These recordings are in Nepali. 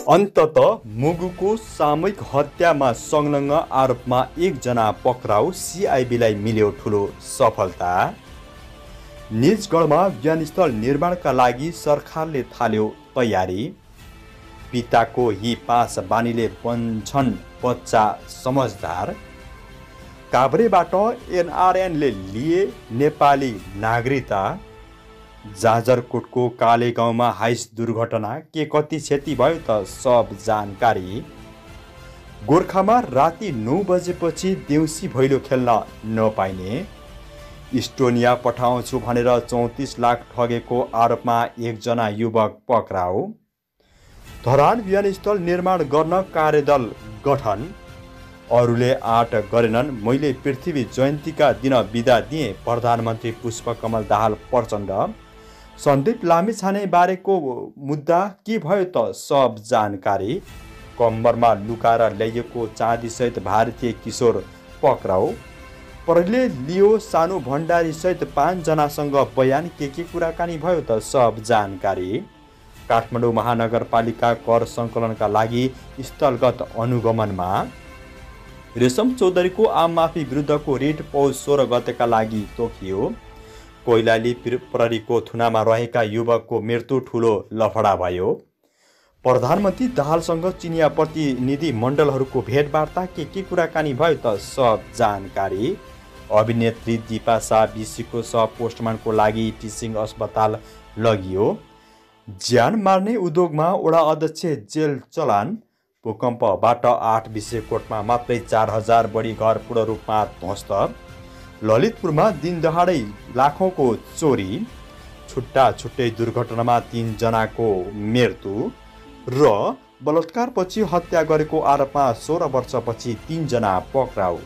अन्ततः मुगुको सामूहिक हत्यामा संलग्न आरोपमा एकजना पक्राउ। सिआइबीलाई मिल्यो ठुलो सफलता। निजगढमा विमानस्थल निर्माणका लागि सरकारले थाल्यो तयारी। पिताको यी 5 बानीले बन्छन् बच्चा समझदार। काभ्रेबाट एनआरएनले लिए नेपाली नागरिकता। जाजरकोटको काले गाउँमा हाइस दुर्घटना, के कति क्षति भयो त सब जानकारी। गोर्खामा राति 9 बजेपछि देउसी भैलो खेल्न नपाइने। इस्टोनिया पठाउँछु भनेर 34 लाख ठगेको आरोपमा एकजना युवक पक्राउ। धरान विमानस्थल निर्माण गर्न कार्यदल गठन। अरूले आँट गरेनन्, मैले पृथ्वी जयन्तीका दिन बिदा दिएँ। प्रधानमन्त्री पुष्पकमल दाहाल प्रचण्ड। सन्दीप लामिछाने बारेको मुद्दा के भयो त सब जानकारी। कम्मरमा लुकाएर ल्याइएको चाँदीसहित भारतीय किशोर पक्राउ। प्रहरीले लियो सानो भण्डारी सहित 5 जनासँग बयान, के कुराकानी भयो त सब जानकारी। काठमाडौँ महानगरपालिका कर सङ्कलनका लागि स्थलगत अनुगमनमा। रेशम चौधरीको आम माफी विरुद्धको रिट पौष 16 गतेका लागि तोकियो। कोइलाली प्रहरीको थुनामा रहेका युवकको मृत्यु, ठुलो लफडा भयो। प्रधानमन्त्री दाहालसँग चिनिया प्रतिनिधि मण्डलहरूको भेटवार्ता, के कुराकानी भयो त सब जानकारी। अभिनेत्री दीपा शाह बिसीको शव पोस्टमार्टमको लागि टिचिङ अस्पताल लगियो। ज्यान मार्ने उद्योगमा वडा अध्यक्ष जेल चलान। भूकम्पबाट 8 विश्वकोटमा मात्रै 4000 बढी घर पूर्ण रूपमा ध्वस्त। ललितपुरमा दिनदहाडै लाखौँको चोरी। छुट्टै दुर्घटनामा 3 जनाको मृत्यु र बलात्कारपछि हत्या गरेको आरोपमा 16 वर्षपछि 3 जना पक्राउ।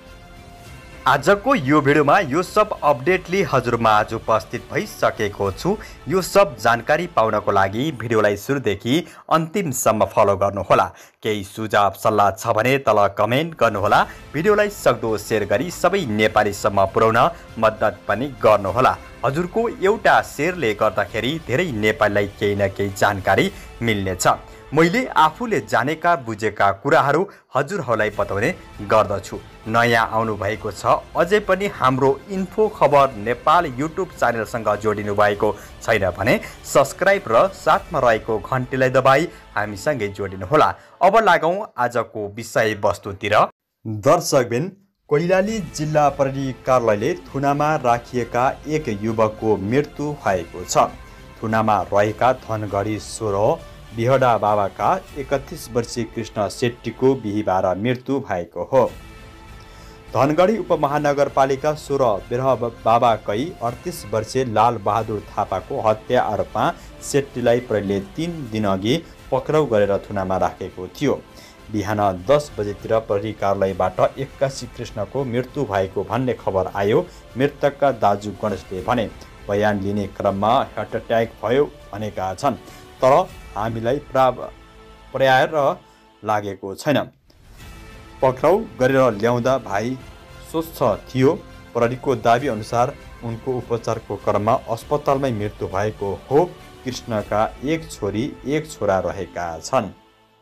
आजको यो भिडियोमा यो सब अपडेटले हजुरमाझ उपस्थित भइसकेको छु। यो सब जानकारी पाउनको लागि भिडियोलाई सुरुदेखि अन्तिमसम्म फलो गर्नुहोला। केही सुझाव सल्लाह छ भने तल कमेन्ट गर्नुहोला। भिडियोलाई सक्दो सेयर गरी सबै नेपालीसम्म पुर्याउन मद्दत पनि गर्नुहोला। हजुरको एउटा सेयरले गर्दाखेरि धेरै नेपालीलाई केही न केही जानकारी मिल्नेछ। मैले आफूले जानेका बुझेका कुराहरू हजुरहरूलाई बताउने गर्दछु। नयाँ आउनु भएको छ अझै पनि हाम्रो इन्फो खबर नेपाल युट्युब च्यानलसँग जोडिनु भएको छैन भने सब्स्क्राइब र साथमा रहेको घन्टीलाई दबाई हामीसँगै जोडिनुहोला। अब लागौँ आजको विषयवस्तुतिर। दर्शकबिन, कोइलाली जिल्ला प्रहरी कार्यालयले थुनामा राखिएका एक युवकको मृत्यु भएको छ। थुनामा रहेका धनगढी 16 बिहडा बाबाका 31 वर्षीय कृष्ण शेट्टीको बिहिबार मृत्यु भएको हो। धनगढी उपमहानगरपालिका 16 बिरह बाबाकै 38 वर्षीय लाल बहादुर थापाको हत्या आरोपमा शेट्टीलाई प्रहरीले 3 दिनअघि पक्राउ गरेर थुनामा राखेको थियो। बिहान 10 बजेतिर प्रहरी कार्यालयबाट 81 कृष्णको मृत्यु भएको भन्ने खबर आयो। मृतकका दाजु गणेशले भने बयान लिने क्रममा हार्ट अट्याक भयो भनेका छन्, तर हामीलाई पर्याय लागेको छैन। पक्राउ गरेर ल्याउँदा भाइ स्वस्थ थियो। प्रहरीको दाबी अनुसार उनको उपचारको क्रममा अस्पतालमै मृत्यु भएको हो। कृष्णका 1 छोरी 1 छोरा रहेका छन्।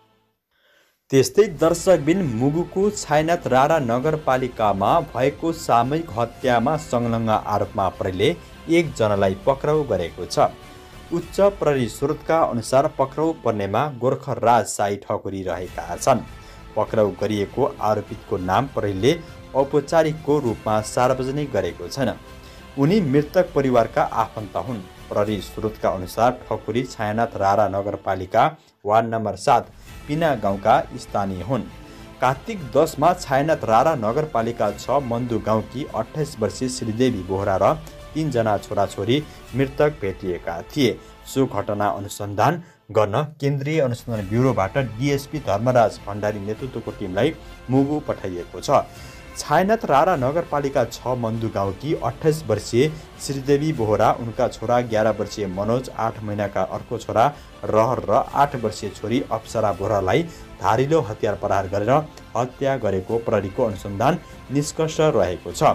त्यस्तै दर्शकबिन, मुगुको छायनाथ रारा नगरपालिकामा भएको सामूहिक हत्यामा संलग्न आरोपमा प्रहरीले 1 जनालाई पक्राउ गरेको छ। उच्च प्रहरी स्रोतका अनुसार पक्राउ पर्नेमा गोर्खराज साई ठकुरी रहेका छन्। पक्राउ गरिएको आरोपितको नाम प्रहरीले औपचारिकको रूपमा सार्वजनिक गरेको छैन। उनी मृतक परिवारका आफन्त हुन्। प्रहरी स्रोतका अनुसार ठकुरी छायानाथ रारा नगरपालिका वार्ड नम्बर 7 पिना गाउँका स्थानीय हुन्। कार्तिक 10 मा छायानाथ रारा नगरपालिका 6 मन्दु गाउँकी 28 वर्षीय श्रीदेवी बोहरा र 3 जना छोराछोरी मृतक भेटिएका थिए। सो घटना अनुसन्धान गर्न केन्द्रीय अनुसन्धान ब्युरोबाट डिएसपी धर्मराज भण्डारी नेतृत्वको टिमलाई मुगु पठाइएको छ। छायनाथ रारा नगरपालिका 6 मन्दु गाउँकी 28 वर्षीय श्रीदेवी बोहरा, उनका छोरा 11 वर्षीय मनोज, 8 महिनाका अर्को छोरा रहर र 8 वर्षीय छोरी अप्सरा बोहरालाई धारिलो हतियार प्रहार गरेर हत्या गरेको प्रहरीको अनुसन्धान निष्कर्ष रहेको छ।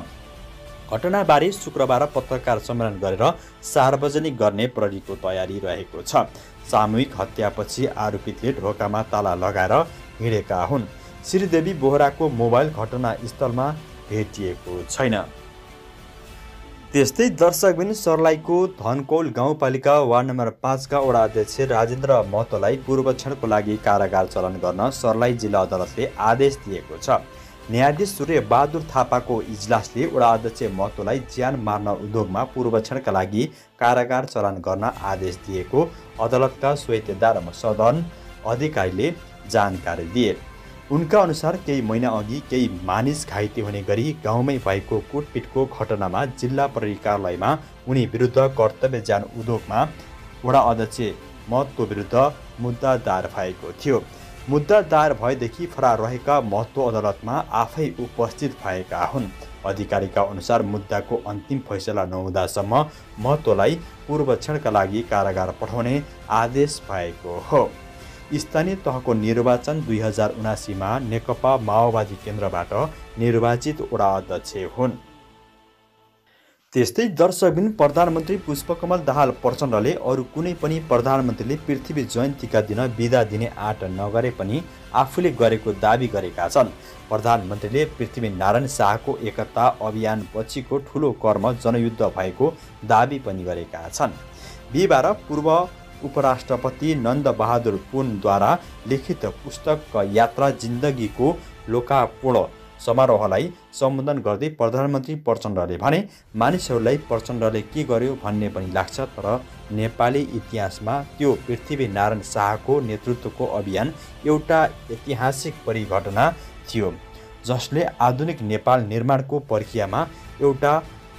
घटनाबारे शुक्रबार पत्रकार सम्मेलन गरेर सार्वजनिक गर्ने प्रहरीको तयारी रहेको छ। सामूहिक हत्यापछि आरोपितले ढोकामा ताला लगाएर हिँडेका हुन्। श्रीदेवी बोहराको मोबाइल घटनास्थलमा भेटिएको छैन। त्यस्तै दर्शकबिन सर्लाहीको धनकौल गाउँपालिका वार्ड नम्बर 5 का वडा अध्यक्ष राजेन्द्र महतोलाई पूर्वक्षणको लागि कारागार चलन गर्न सर्लाही जिल्ला अदालतले आदेश दिएको छ। न्यायाधीश सूर्य बहादुर थापाको इजलासले वडा अध्यक्ष महतोलाई ज्यान मार्न उद्योगमा पूर्वक्षणका लागि कारागार चलन गर्न आदेश दिएको अदालतका स्वायत्तदार सदन अधिकारीले जानकारी दिए। उनका अनुसार केही महिना अघि केही मानिस घाइते हुने गरी गाउँमै भएको कुटपिटको घटनामा जिल्ला प्रहरी कार्यालयमा उनी विरुद्ध कर्तव्य ज्यान उद्योगमा वडा अध्यक्ष महतो विरुद्ध मुद्दा दायर भएको थियो। मुद्दा दायर भएदेखि फरार रहेका महतो अदालतमा आफै उपस्थित भएका हुन्। अधिकारीका अनुसार मुद्दाको अन्तिम फैसला नहुँदासम्म महतोलाई पूर्वक्षणका लागि कारागार पठाउने आदेश भएको हो। स्थानीय तहको निर्वाचन 2079 नेकपा माओवादी केन्द्रबाट निर्वाचित वडा अध्यक्ष हुन्। त्यस्तै दर्शकबिन प्रधानमन्त्री पुष्पकमल दाहाल प्रचण्डले अरू कुनै पनि प्रधानमन्त्रीले पृथ्वी जयन्तीका दिन बिदा दिने आँट नगरे पनि आफूले गरेको दाबी गरेका छन्। प्रधानमन्त्रीले पृथ्वीनारायण शाहको एकता अभियान पछिको ठुलो कर्म जनयुद्ध भएको दाबी पनि गरेका छन्। बिहिबार पूर्व उपराष्ट्रपति नन्द बहादुर पुनद्वारा लिखित पुस्तक यात्रा जिन्दगीको लोकार्पण समारोहलाई सम्बोधन गर्दै प्रधानमन्त्री प्रचण्डले भने, मानिसहरूलाई प्रचण्डले के गर्यो भन्ने पनि लाग्छ, तर नेपाली इतिहासमा त्यो पृथ्वीनारायण शाहको नेतृत्वको अभियान एउटा ऐतिहासिक परिघटना थियो, जसले आधुनिक नेपाल निर्माणको प्रक्रियामा एउटा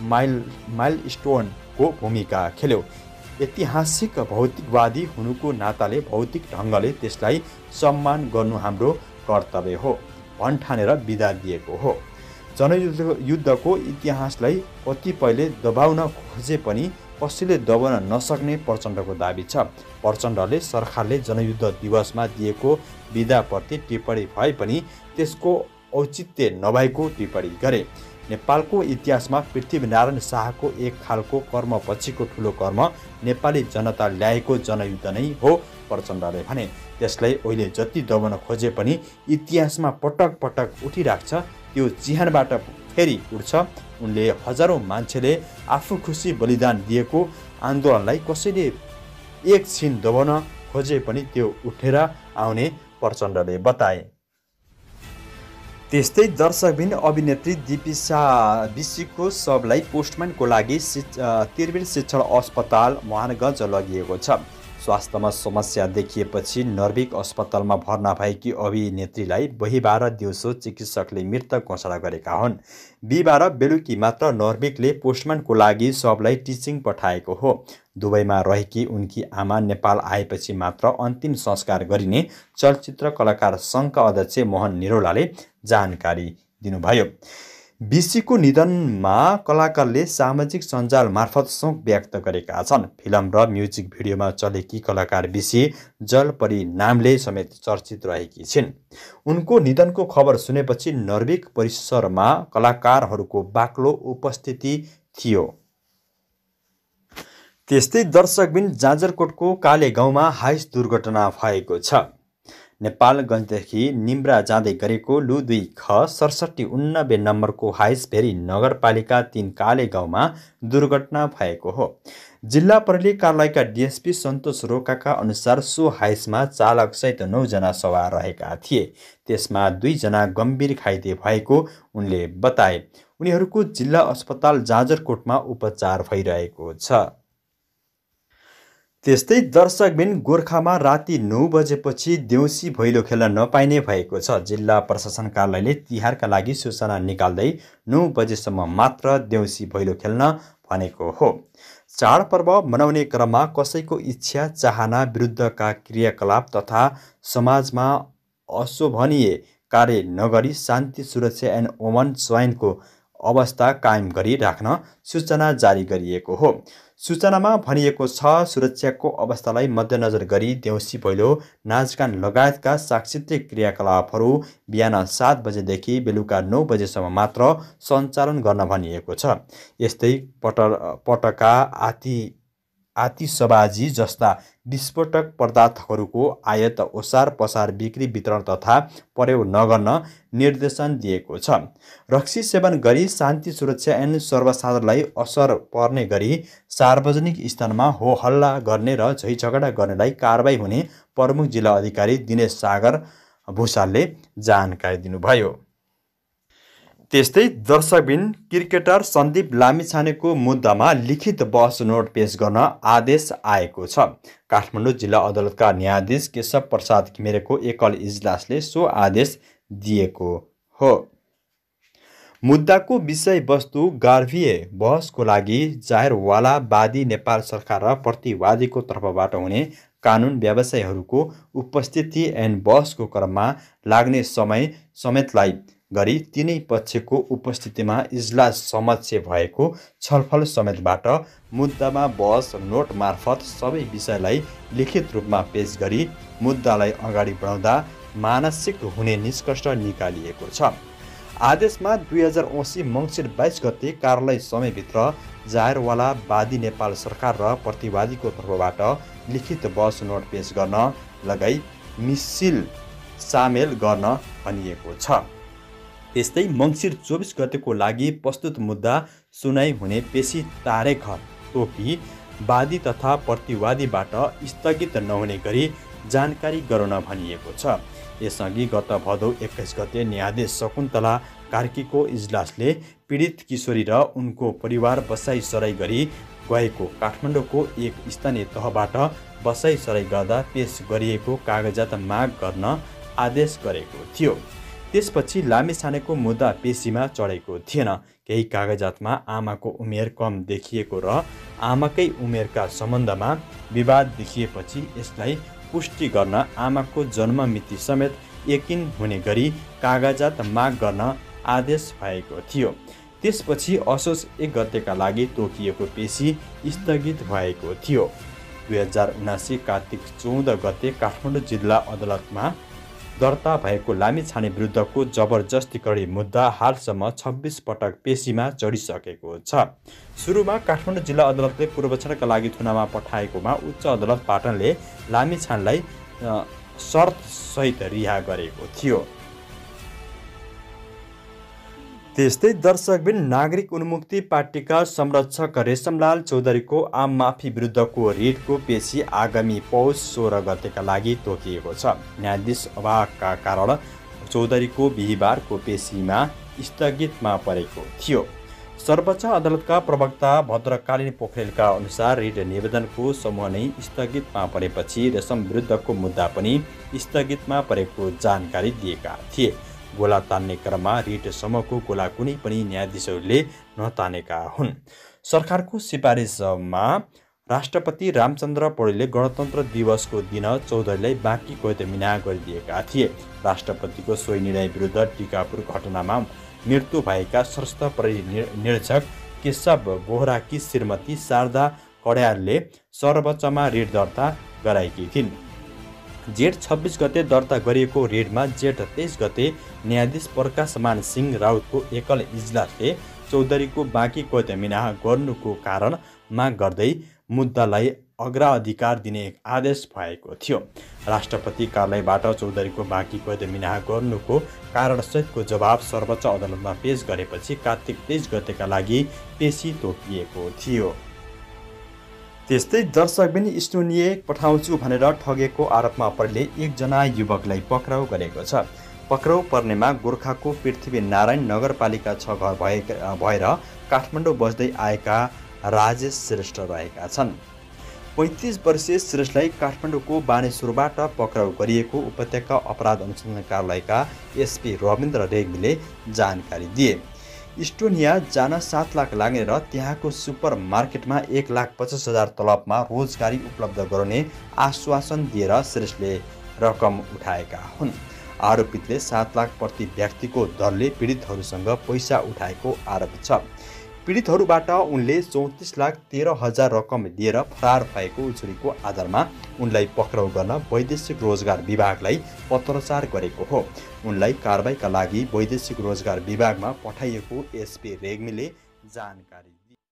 माइलस्टोनको भूमिका खेल्यो। ऐतिहासिक भौतिकवादी हुनुको नाताले भौतिक ढङ्गले त्यसलाई सम्मान गर्नु हाम्रो कर्तव्य हो भन्ठानेर बिदा दिएको हो। जनयुद्धको इतिहासलाई कतिपयले दबाउन खोजे पनि कसैले दबाउन नसक्ने प्रचण्डको दाबी छ। प्रचण्डले सरकारले जनयुद्ध दिवसमा दिएको बिदाप्रति टिप्पणी भए पनि त्यसको औचित्य नभएको टिप्पणी गरे। नेपालको इतिहासमा पृथ्वीनारायण शाहको एक खालको कर्म पछिको ठुलो कर्म नेपाली जनता ल्याएको जनयुद्ध नै हो प्रचण्डले भने। त्यसलाई अहिले जति दबाउन खोजे पनि इतिहासमा पटक पटक उठिराख्छ, त्यो चिहानबाट फेरि उठ्छ। उनले हजारौँ मान्छेले आफू खुसी बलिदान दिएको आन्दोलनलाई कसैले एक छिन दबाउन खोजे पनि त्यो उठेर आउने प्रचण्डले बताए। त्यस्तै दर्शकबिन अभिनेत्री दिपिसा बिसीको शवलाई पोस्टमार्टमको लागि त्रिवेणी शिक्षण अस्पताल महाराजगञ्ज लगिएको छ। स्वास्थ्यमा समस्या देखिएपछि नर्भिक अस्पतालमा भर्ना भएकी अभिनेत्रीलाई बिहिबार दिउँसो चिकित्सकले मृत घोषणा गरेका हुन्। बिहिबार बेलुकी मात्र नर्भिकले पोस्टमार्टमको लागि शवलाई टिचिङ पठाएको हो। दुबईमा रहेकी उनकी आमा नेपाल आएपछि मात्र अन्तिम संस्कार गरिने चलचित्र कलाकार सङ्घका अध्यक्ष मोहन निरौलाले जानकारी दिनुभयो। बिसीको निधनमा कलाकारले सामाजिक सञ्जाल मार्फत शोक व्यक्त गरेका छन्। फिल्म र म्युजिक भिडियोमा चलेकी कलाकार बिसी जलपरी नामले समेत चर्चित रहेकी छिन्। उनको निधनको खबर सुनेपछि नर्भिक परिसरमा कलाकारहरूको बाक्लो उपस्थिति थियो। त्यस्तै दर्शकबिन जाजरकोटको काले गाउँमा हाइस दुर्घटना भएको छ। नेपालगञ्जदेखि निम्रा जाँदै गरेको लु 2 ख 6789 नम्बरको हाइस भेरी नगरपालिका 3 काले गाउँमा दुर्घटना भएको हो। जिल्ला प्रहरी कार्यालयका डिएसपी सन्तोष रोकाका अनुसार सो हाइसमा चालकसहित 9 जना सवार रहेका थिए। त्यसमा 2 जना गम्भीर घाइते भएको उनले बताए। उनीहरूको जिल्ला अस्पताल जाजरकोटमा उपचार भइरहेको छ। त्यस्तै दर्शकबिन गोर्खामा राति 9 बजेपछि देउसी भैलो खेल्न नपाइने भएको छ। जिल्ला प्रशासन कार्यालयले तिहारका लागि सूचना निकाल्दै 9 बजेसम्म मात्र देउसी भैलो खेल्न भनेको हो। चाडपर्व मनाउने क्रममा कसैको इच्छा चाहना विरुद्धका क्रियाकलाप तथा समाजमा अशोभनीय कार्य नगरी शान्ति सुरक्षा एन्ड ओमन चयनको अवस्था कायम गरी राख्न सूचना जारी गरिएको हो। सूचनामा भनिएको छ, सुरक्षाको अवस्थालाई मध्यनजर गरी देउसी भैलो नाचगान लगायतका सांस्कृतिक क्रियाकलापहरू बिहान 7 बजेदेखि बेलुका 9 बजेसम्म मात्र सञ्चालन गर्न भनिएको छ। यस्तै पटका आतिशबाजी जस्ता विस्फोटक पदार्थहरूको आयात ओसार पसार बिक्री वितरण तथा प्रयोग नगर्न निर्देशन दिएको छ। रक्सी सेवन गरी शान्ति सुरक्षा ऐन सर्वसाधारणलाई असर पर्ने गरी सार्वजनिक स्थानमा हो हल्ला गर्ने र झैझगडा गर्नेलाई कारबाही हुने प्रमुख जिल्ला अधिकारी दिनेश सागर भूषालले जानकारी दिनुभयो। त्यस्तै दर्शकबिन क्रिकेटर सन्दीप लामिछानेको मुद्दामा लिखित बहस नोट पेश गर्न आदेश आएको छ। काठमाडौँ जिल्ला अदालतका न्यायाधीश केशव प्रसाद घिमिरेको एकल इजलासले सो आदेश दिएको हो। मुद्दाको विषयवस्तु गार्भिए बहसको लागि जाहेरवाला वादी नेपाल सरकार र प्रतिवादीको तर्फबाट हुने कानुन व्यवसायीहरूको उपस्थिति ऐन बहसको क्रममा लाग्ने समय समेतलाई गरी तीनै पक्षको उपस्थितिमा इजलास समक्ष भएको छलफल समेतबाट मुद्दामा बहस नोट मार्फत सबै विषयलाई लिखित रूपमा पेश गरी मुद्दालाई अगाडि बढाउँदा मानसिक हुने निष्कर्ष निकालिएको छ। आदेशमा 2080 मङ्सिर 22 गते कार्यालय समयभित्र जाहेरवाला वादी नेपाल सरकार र प्रतिवादीको तर्फबाट लिखित बहस नोट पेश गर्न लगाई मिसिल सामेल गर्न भनिएको छ। त्यस्तै मङ्सिर 24 गतेको लागि प्रस्तुत मुद्दा सुनाइ हुने पेशी तारिख तोकी वादी तथा प्रतिवादीबाट स्थगित नहुने गरी जानकारी गराउन भनिएको छ। यसअघि गत भदौ 21 गते न्यायाधीश शकुन्तला कार्कीको इजलासले पीडित किशोरी र उनको परिवार बसाइसराई गरी गएको काठमाडौँको एक स्थानीय तहबाट बसाइसराई गर्दा पेश गरिएको कागजात माग गर्न आदेश गरेको थियो। त्यसपछि लामिछानेको मुद्दा पेशीमा चढेको थिएन। केही कागजातमा आमाको उमेर कम देखिएको र आमाकै उमेरका सम्बन्धमा विवाद देखिएपछि यसलाई पुष्टि गर्न आमाको जन्म मिति समेत यकिन हुने गरी कागजात माग गर्न आदेश भएको थियो। त्यसपछि असोज 1 गतेका लागि तोकिएको पेशी स्थगित भएको थियो। 2079 कार्तिक 14 गते काठमाडौँ जिल्ला अदालतमा दर्ता भएको लामिछाने विरुद्धको जबरजस्तीकरण मुद्दा हालसम्म 26 पटक पेशीमा चढिसकेको छ। सुरुमा काठमाडौँ जिल्ला अदालतले पूर्वक्षणका लागि थुनामा पठाएकोमा उच्च अदालत पाटनले लामिछानेलाई शर्तसहित रिहा गरेको थियो। त्यस्तै दर्शकबिन नागरिक उन्मुक्ति पार्टीका संरक्षक रेशमलाल चौधरीको आम माफी विरुद्धको रिटको पेशी आगामी पौष 16 गतेका लागि तोकिएको छ। न्यायाधीश अभावका कारण चौधरीको बिहिबारको पेशीमा स्थगितमा परेको थियो। सर्वोच्च अदालतका प्रवक्ता भद्रकालीन पोखरेलका अनुसार रिट निवेदनको समूह नै स्थगितमा परेपछि रेशम विरुद्धको मुद्दा पनि स्थगितमा परेको जानकारी दिएका थिए। गोला तान्ने क्रममा रिट समूहको गोला कुनै पनि न्यायाधीशहरूले नतानेका हुन्। सरकारको सिफारिसमा राष्ट्रपति रामचन्द्र पौडेलले गणतन्त्र दिवसको दिन चौधरीलाई बाँकी कैद मिना गरिदिएका थिए। राष्ट्रपतिको सोही निर्णय विरुद्ध टिकापुर घटनामा मृत्यु भएका सशस्त्र प्रहरी निरीक्षक केशव बोहराकी श्रीमती शारदा कड्यालले सर्वोच्चमा रिट दर्ता गराएकी थिइन्। जेठ 26 गते दर्ता गरिएको रिटमा जेठ 23 गते न्यायाधीश प्रकाशमान सिंह राउतको एकल इजलासले चौधरीको बाँकी कैद मिना गर्नुको कारण माग गर्दै मुद्दालाई अग्राधिकार दिने आदेश भएको थियो। राष्ट्रपति कार्यालयबाट चौधरीको बाँकी कैद मिना गर्नुको कारणसहितको जवाब सर्वोच्च अदालतमा पेश गरेपछि कार्तिक 23 गतेका लागि पेशी तोकिएको थियो। त्यस्तै दर्शकबिन स्टोनिए पठाउँछु भनेर ठगेको आरोपमा परेले एकजना युवकलाई पक्राउ गरेको छ। पक्राउ पर्नेमा गोर्खाको पृथ्वीनारायण नगरपालिका 6 घर भएर काठमाडौँ बस्दै आएका राजेश श्रेष्ठ रहेका छन्। 35 वर्षीय श्रेष्ठलाई काठमाडौँको बानेश्वरबाट पक्राउ गरिएको उपत्यका अपराध अनुसन्धान कार्यालयका एसपी रविन्द्र रेग्मीले जानकारी दिए। इस्टोनिया जान 7 लाख लाग्ने र त्यहाँको सुपर मार्केटमा 1,50,000 तलबमा रोजगारी उपलब्ध गराउने आश्वासन दिएर श्रेष्ठले रकम उठाएका हुन्। आरोपितले 7 लाख प्रति व्यक्तिको दरले पीडितहरूसँग पैसा उठाएको आरोप छ। पीडितहरूबाट उनले 34,13,000 रकम दिएर फरार भएको उजुरीको आधारमा उनलाई पक्राउ गर्न वैदेशिक रोजगार विभागलाई पत्रचार गरेको हो। उनलाई कारबाहीका लागि वैदेशिक रोजगार विभागमा पठाइएको एसपी रेग्मीले जानकारी